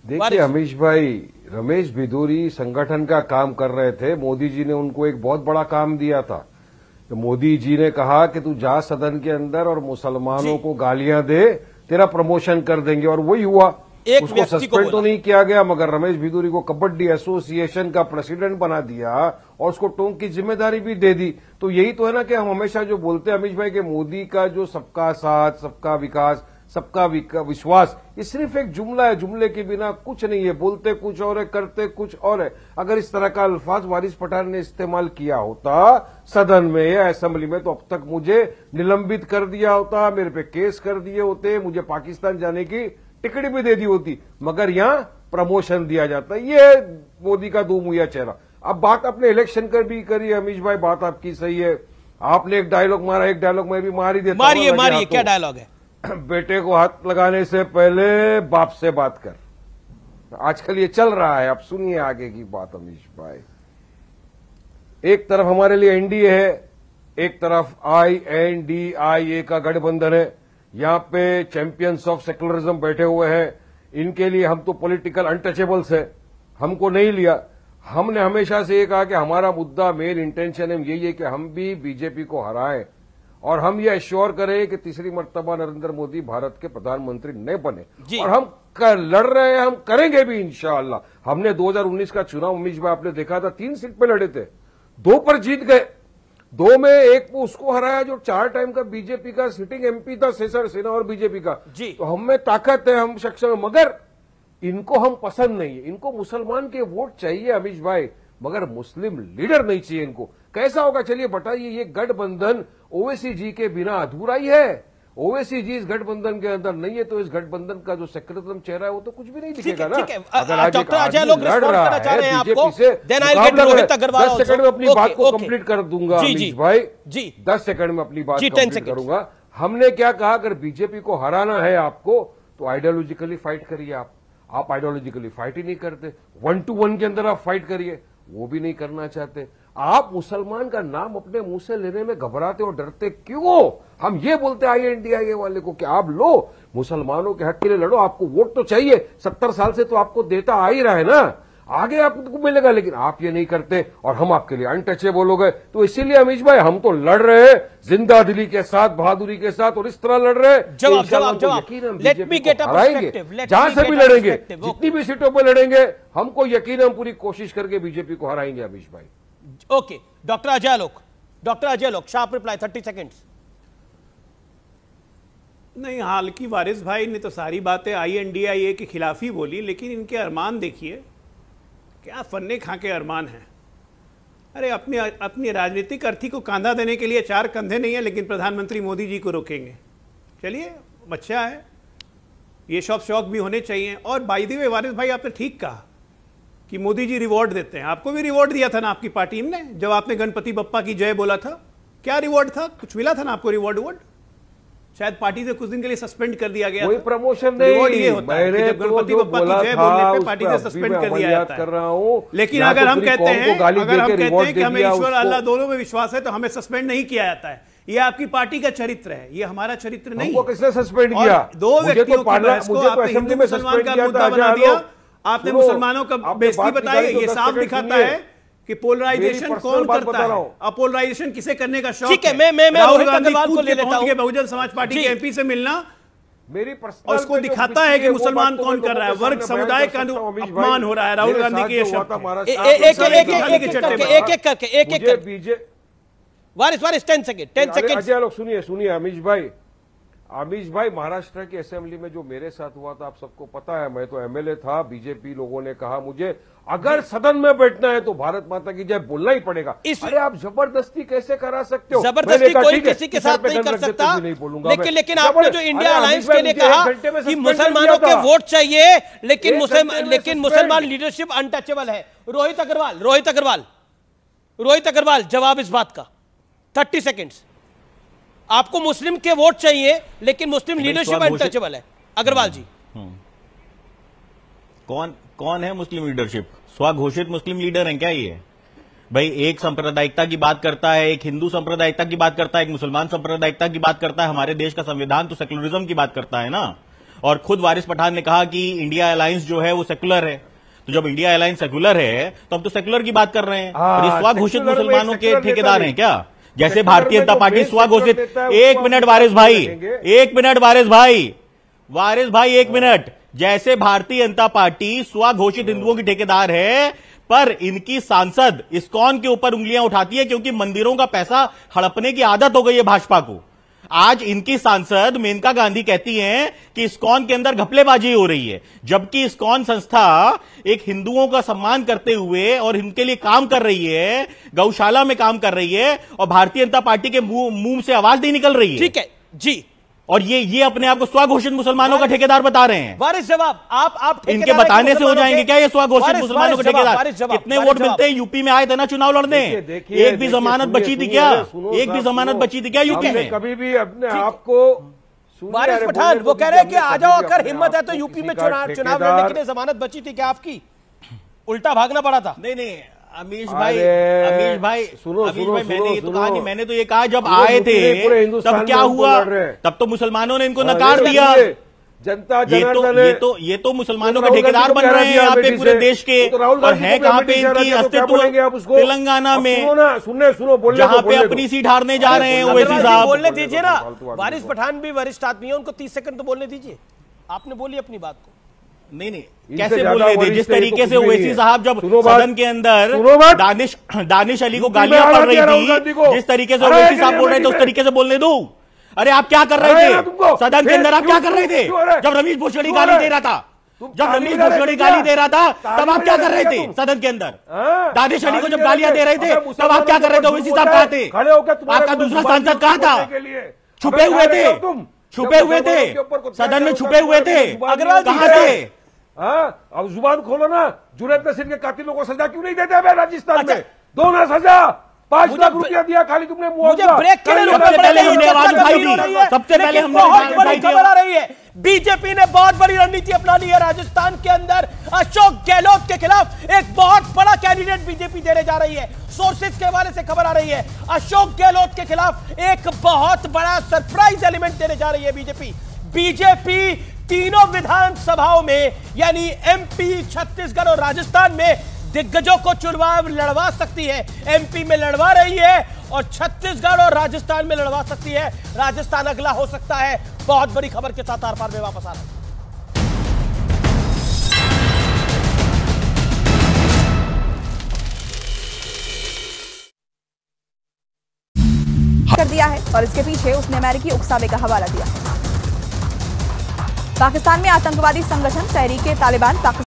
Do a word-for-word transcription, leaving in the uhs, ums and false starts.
देखिए अमीश भाई, रमेश भिदुरी संगठन का काम कर रहे थे। मोदी जी ने उनको एक बहुत बड़ा काम दिया था। तो मोदी जी ने कहा कि तू जा सदन के अंदर और मुसलमानों को गालियां दे, तेरा प्रमोशन कर देंगे, और वही हुआ। उसको सस्पेंड तो नहीं किया गया, मगर रमेश भिदुरी को कबड्डी एसोसिएशन का प्रेसिडेंट बना दिया और उसको टोंक की जिम्मेदारी भी दे दी। तो यही तो है ना कि हम हमेशा जो बोलते हैं अमीश भाई कि मोदी का जो सबका साथ, सबका विकास, सबका विश्वास, ये सिर्फ एक जुमला है। जुमले के बिना कुछ नहीं है। बोलते कुछ और है, करते कुछ और है। अगर इस तरह का अल्फाज वारिस पठान ने इस्तेमाल किया होता सदन में या असेंबली में, तो अब तक मुझे निलंबित कर दिया होता, मेरे पे केस कर दिए होते, मुझे पाकिस्तान जाने की टिकट भी दे दी होती, मगर यहां प्रमोशन दिया जाता है। ये मोदी का दो मुहैया चेहरा। अब बात अपने इलेक्शन कर भी करिए अमीश भाई, बात आपकी सही है। आपने एक डायलॉग मारा, एक डायलॉग मैं भी मार ही देता हूं। मारिए मारिए, क्या डायलॉग है? बेटे को हाथ लगाने से पहले बाप से बात कर। आजकल ये चल रहा है। आप सुनिए आगे की बात अमीश भाई। एक तरफ हमारे लिए एनडीए है, एक तरफ आई एन डी आई ए का गठबंधन है। यहां पे चैंपियंस ऑफ सेकुलरिज्म बैठे हुए हैं। इनके लिए हम तो पॉलिटिकल अनटचेबल्स है, हमको नहीं लिया। हमने हमेशा से ये कहा कि हमारा मुद्दा, मेन इंटेंशन है यही है कि हम भी बीजेपी को हराएं और हम ये एश्योर करें कि तीसरी मर्तबा नरेंद्र मोदी भारत के प्रधानमंत्री न बने। और हम कर, लड़ रहे हैं, हम करेंगे भी इंशाअल्लाह। हमने दो हज़ार उन्नीस का चुनाव अमीश भाई आपने देखा था, तीन सीट पे लड़े थे, दो पर जीत गए। दो में एक उसको हराया जो चार टाइम का बीजेपी का सिटिंग एमपी था, शेषर सेना और बीजेपी का। तो हम में ताकत है, हम सक्षम है, मगर इनको हम पसंद नहीं है। इनको मुसलमान के वोट चाहिए अमीश भाई, मगर मुस्लिम लीडर नहीं चाहिए इनको। कैसा होगा चलिए बताइए। ये गठबंधन ओवैसी जी के बिना अधूरा ही है। ओवैसी जी इस गठबंधन के अंदर नहीं है, तो इस गठबंधन का जो सेक्युलरिज्म चेहरा है वो तो कुछ भी नहीं दिखेगा ना। अगर आज डॉक्टर अजय लोग लड़ रहा है बीजेपी से, दस सेकंड में अपनी बात को कंप्लीट कर दूंगा अमीश भाई जी। दस सेकंड में अपनी बात कंप्लीट करूंगा। हमने क्या कहा, अगर बीजेपी को हराना है आपको तो आइडियोलॉजिकली फाइट करिए। आप आप आइडियोलॉजिकली फाइट ही नहीं करते। वन टू वन के अंदर आप फाइट करिए, वो भी नहीं करना चाहते। आप मुसलमान का नाम अपने मुंह से लेने में घबराते और डरते क्यों? हम ये बोलते आई एन डी आई ए वाले को कि आप लो, मुसलमानों के हक के लिए लड़ो, आपको वोट तो चाहिए, सत्तर साल से तो आपको देता आ ही रहा है ना, आगे आपको मिलेगा। लेकिन आप ये नहीं करते और हम आपके लिए अनटचेबल हो गए। तो इसीलिए अमीश भाई हम तो लड़ रहे हैं जिंदा दिली के साथ, बहादुरी के साथ, और इस तरह लड़ रहे हैं। जवाब जवाब जवाब let me get a perspective. जहां से भी लड़ेंगे, जितनी भी सीटों पर लड़ेंगे, हमको यकीन, हम पूरी कोशिश करके बीजेपी को हराएंगे अमीश भाई। ओके, डॉक्टर अजय लोक, डॉक्टर अजय लोक, शार्प रिप्लाई, थर्टी सेकेंड्स। नहीं, हाल की वारिस भाई ने तो सारी बातें आई एन डी आई ए के खिलाफ ही बोली, लेकिन इनके अरमान देखिए, क्या फन्ने खा के अरमान हैं। अरे अपनी अपनी राजनीतिक अर्थी को कांधा देने के लिए चार कंधे नहीं है, लेकिन प्रधानमंत्री मोदी जी को रोकेंगे। चलिए, अच्छा है, ये शौक शौक भी होने चाहिए। और बाय द वे वारिस भाई, आपने ठीक कहा कि मोदी जी रिवॉर्ड देते हैं। आपको भी रिवॉर्ड दिया था ना आपकी पार्टी ने, जब आपने गणपति बप्पा की जय बोला था। क्या रिवॉर्ड था? कुछ मिला था ना आपको रिवॉर्ड? रिवॉर्ड शायद पार्टी से कुछ दिन के लिए सस्पेंड कर दिया गया। कोई प्रमोशन नहीं। रिवॉर्ड ये होता है कि जब गणपति बप्पा की जय बोलने पे पार्टी से सस्पेंड कर दिया जाता है। कर रहा हूं। लेकिन अगर हम कहते हैं अगर हम कहते हैं कि हमें ईश्वर अल्लाह दोनों में विश्वास है, तो हमें सस्पेंड नहीं किया जाता है। ये आपकी पार्टी का चरित्र है, ये हमारा चरित्र नहीं। हमको किसने सस्पेंड किया? दो व्यक्तियों की बहस को आपने हिंदू मुसलमान का मुद्दा बना दिया, आपने मुसलमानों का बेइज्जती बताई। ये साफ दिखाता है कि पोलराइजेशन कौन करता है, अपोलराइजेशन किसे करने का शौक है। ठीक है, मैं मैं मैं रोहित अग्रवाल को ले लेता हूं। बहुजन समाज पार्टी के एमपी से मिलना मेरी और उसको दिखाता है कि मुसलमान कौन कर रहा है, वर्ग समुदाय का अपमान हो रहा है। राहुल गांधी की ये शब्द एक एक एक एक करके एक एक करके Waris Waris ten second ten second Ajay लोग सुनिए सुनिए अमीश भाई अमीश भाई महाराष्ट्र की असेंबली में जो मेरे साथ हुआ था आप सबको पता है। मैं तो एमएलए था। बीजेपी लोगों ने कहा मुझे अगर सदन में बैठना है तो भारत माता की जय बोलना ही पड़ेगा। अरे आप जबरदस्ती कैसे करा सकते हो? जबरदस्ती कोई किसी के साथ नहीं कर सकता। लेकिन लेकिन आपने जो इंडिया अलायंस के लिए कहा कि मुसलमानों के वोट चाहिए, लेकिन मुसलमान लेकिन मुसलमान लीडरशिप अनटचेबल है। रोहित अग्रवाल रोहित अग्रवाल रोहित अग्रवाल जवाब इस बात का, थर्टी सेकेंड्स। आपको मुस्लिम के वोट चाहिए, लेकिन मुस्लिम लीडरशिप अनटचेबल है। अग्रवाल जी, कौन कौन है मुस्लिम लीडरशिप? स्वघोषित मुस्लिम लीडर हैं क्या ये? भाई एक सांप्रदायिकता की बात करता है, एक हिंदू सांप्रदायिकता की बात करता है, एक मुसलमान सांप्रदायिकता की बात करता है। हमारे देश का संविधान तो सेक्युलरिज्म की बात करता है ना। और खुद वारिस पठान ने कहा कि इंडिया अलायंस जो है वो सेकुलर है। तो जब इंडिया अलायंस सेकुलर है तो हम तो सेकुलर की बात कर रहे हैं। और ये स्वघोषित मुसलमानों के ठेकेदार हैं क्या? जैसे भारतीय जनता पार्टी स्वघोषित, एक मिनट वारिस भाई, एक मिनट वारिस भाई, वारिस भाई एक मिनट, जैसे भारतीय जनता पार्टी स्वघोषित हिंदुओं की ठेकेदार है, पर इनकी सांसद इस्कॉन के ऊपर उंगलियां उठाती है क्योंकि मंदिरों का पैसा हड़पने की आदत हो गई है भाजपा को। आज इनकी सांसद मेनका गांधी कहती हैं कि इस्कॉन के अंदर घपलेबाजी हो रही है, जबकि इस्कॉन संस्था एक हिंदुओं का सम्मान करते हुए और इनके लिए काम कर रही है, गौशाला में काम कर रही है, और भारतीय जनता पार्टी के मुंह से आवाज नहीं निकल रही है। ठीक है जी। और ये ये अपने आप को स्वघोषित मुसलमानों का ठेकेदार बता रहे हैं। वारिस जवाब, आप आप इनके बताने से हो जाएंगे क्या ये स्वघोषित मुसलमानों के ठेकेदार? कितने वोट मिलते हैं? यूपी में आए थे ना चुनाव लड़ने, एक भी जमानत बची थी क्या? एक भी जमानत बची थी क्या यूपी में? कभी भी अपने आप को वारिस पठान वो कह रहे हैं कि आ जाओ, अगर हिम्मत है तो यूपी में चुनाव चुनाव लड़ने के लिए जमानत बची थी क्या आपकी? उल्टा भागना पड़ा था। नहीं नहीं अमीश भाई, अमीश भाई सुनो, अमीश भाई मैंने ये तो कहा नहीं, मैंने तो ये कहा जब आए थे तब क्या हुआ? तब तो मुसलमानों ने इनको नकार दिया। जनता ये तो ये तो ये तो मुसलमानों का ठेकेदार बन रहे हैं यहाँ पे पूरे देश के। और है कहाँ पे इनकी अस्तित्व? तेलंगाना में, सुनने सुनो, जहाँ पे अपनी सीट हारने जा रहे हैं ओवैसी साहब। बोलने दीजिए ना, वारिस पठान भी वरिष्ठ आदमी है, उनको तीस सेकंड तो बोलने दीजिए। आपने बोली अपनी बात को। नहीं नहीं कैसे बोलने दी? जिस तरीके से ओवैसी साहब जब सदन के अंदर दानिश दानिश अली को गालियां पड़ रही थी, जिस तरीके से ओवैसी साहब बोल रहे थे उस तरीके से बोलने दो। अरे आप क्या कर रहे थे सदन के अंदर? आप क्या कर रहे थे जब रमेश भूषणी गाली दे रहा था? जब रमेश भूषणी गाली दे रहा था तब आप क्या कर रहे थे सदन के अंदर? दानिश अली को जब गालियां दे रहे थे तब आप क्या कर रहे थे? ओवैसी साहब कहाँ थे? आपका दूसरा सांसद कहाँ था? छुपे हुए थे, छुपे हुए थे सदन में, छुपे हुए थे। अग्रवाल कहाँ थे? हाँ, अब जुबान खोलो ना। जुनैद नसीर के कातिलों को सजा क्यों नहीं देते हैं राजस्थान में? दो ना सजा, पांच लाख रुपया दिया खाली तुमने। मुझे ब्रेक के लिए सबसे पहले हमने आवाज उठाई थी, सबसे पहले हमने बहुत बड़ी खबर आ रही है। बीजेपी ने बहुत बड़ी रणनीति अपना ली है राजस्थान के अंदर। अशोक गहलोत के खिलाफ एक बहुत बड़ा कैंडिडेट बीजेपी देने जा रही है। सोर्सेज के हवाले से खबर आ रही है, अशोक गहलोत के खिलाफ एक बहुत बड़ा सरप्राइज एलिमेंट देने जा रही है बीजेपी। बीजेपी तीनों विधानसभाओं में यानी एमपी, छत्तीसगढ़ और राजस्थान में दिग्गजों को चुनाव लड़वा सकती है। एमपी में लड़वा रही है और छत्तीसगढ़ और राजस्थान में lड़वा सकती है। राजस्थान अगला हो सकता है। बहुत बड़ी खबर के साथ आर पार में वापस आ रहा है। कर दिया है और इसके पीछे उसने अमेरिकी उकसावे का हवाला दिया। पाकिस्तान में आतंकवादी संगठन तहरीक-ए-तालिबान